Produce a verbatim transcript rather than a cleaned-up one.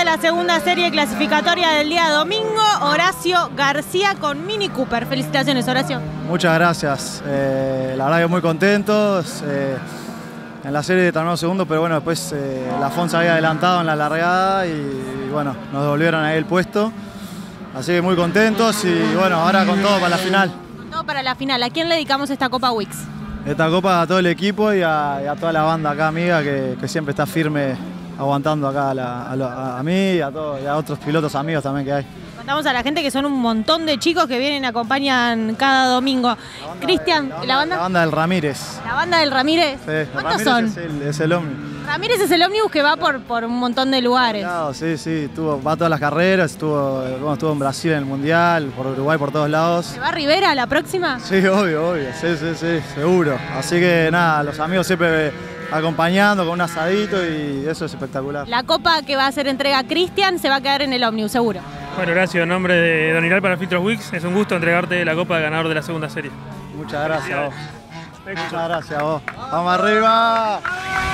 de la segunda serie clasificatoria del día domingo, Horacio García con Mini Cooper. Felicitaciones, Horacio. Muchas gracias. Eh, la verdad que muy contentos. Eh, en la serie terminamos segundo, pero bueno, después eh, la F O N se había adelantado en la largada y, y bueno, nos devolvieron ahí el puesto. Así que muy contentos y bueno, ahora con todo para la final. Con todo para la final. ¿A quién le dedicamos esta Copa Wix? Esta copa a todo el equipo y a, y a toda la banda acá amiga que, que siempre está firme aguantando acá a, la, a, lo, a mí y a, todo, y a otros pilotos amigos también que hay. Contamos a la gente que son un montón de chicos que vienen y acompañan cada domingo. Cristian, ¿la, ¿la banda? La banda del Ramírez. ¿La banda del Ramírez? Sí, ¿Cuántos Ramírez son? Es el, es el ómnibus. Ramírez es el ómnibus que va por, por un montón de lugares. Claro, sí, sí, estuvo, va a todas las carreras, estuvo, bueno, estuvo en Brasil en el Mundial, por Uruguay, por todos lados. ¿Se va a Rivera la próxima? Sí, obvio, obvio, sí, sí, sí, seguro. Así que nada, los amigos siempre acompañando con un asadito y eso es espectacular. La copa que va a hacer entrega Cristian se va a quedar en el ómnibus, seguro. Bueno, Horacio, en nombre de Don Iral para Filtros Wix, es un gusto entregarte la copa de ganador de la segunda serie. Muchas gracias a vos. Muchas gracias a vos. ¡Vamos arriba!